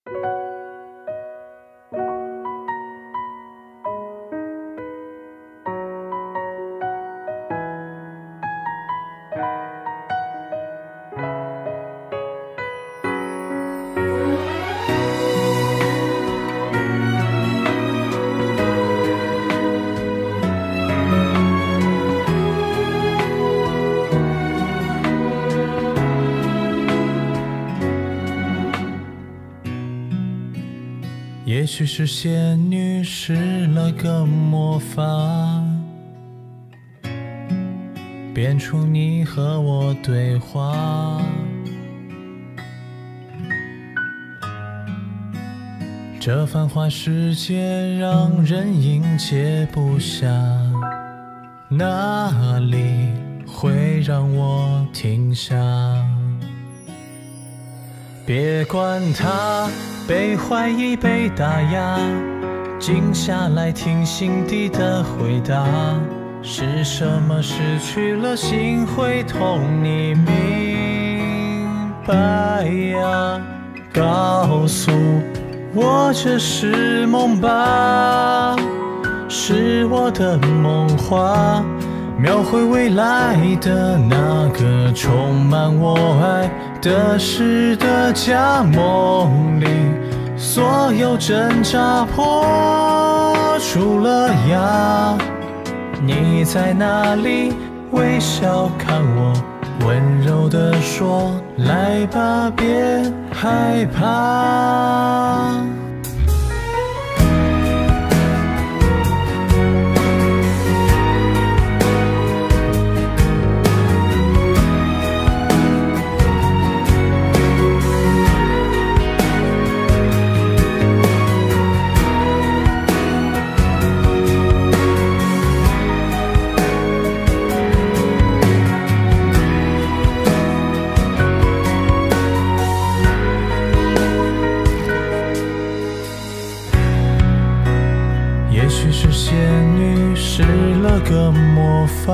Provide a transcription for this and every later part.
也许是仙女施了个魔法，变出你和我对话。这繁华世界让人应接不暇，哪里会让我停下？别管它被怀疑被打压，静下来听心底的回答。是什么失去了心会痛？你明白呀？告诉我这是梦吧，是我的梦话，描绘未来的那个充满我爱的诗的假梦里，所有挣扎破出了芽。你在哪里？微笑看我，温柔地说：来吧，别害怕。也许是仙女施了个魔法，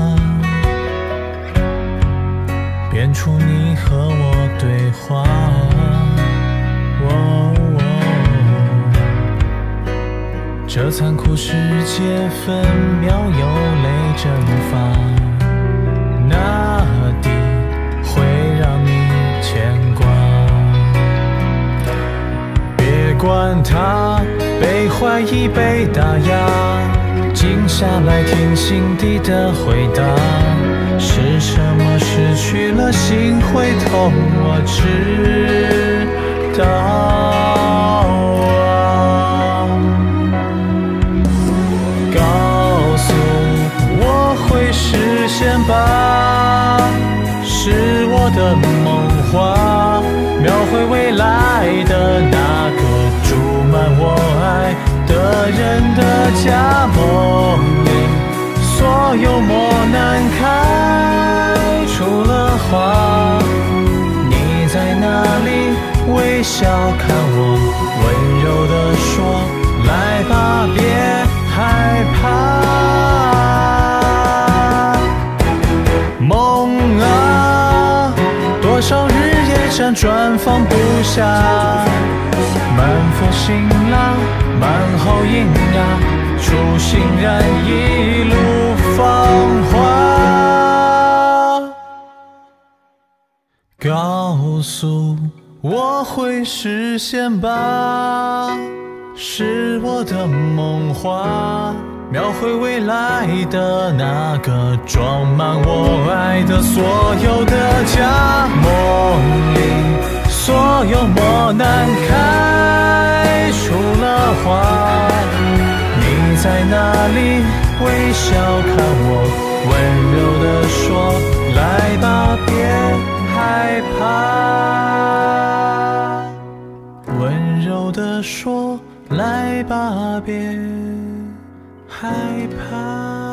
变出你和我对话。这残酷世界分秒有泪蒸发，哪地会让你牵挂？别管它被怀疑被打压，静下来听心底的回答。是什么失去了心会痛？我知道啊。告诉我会实现吧，是我的梦话，描绘未来的那个注满我爱的人的假梦里，所有磨难开出了花。你在哪里？微笑看我，温柔地说：来吧，别害怕。梦啊，多少日夜辗转放不下，满腹辛辣，满喉银牙，初心燃一路芳华。告诉我会实现吧，是我的梦话，描绘未来的那个装满我爱的所有的假梦里，所有磨难开出了花。你在哪里？微笑看我，温柔地说：来吧，别害怕。温柔地说：来吧，别害怕。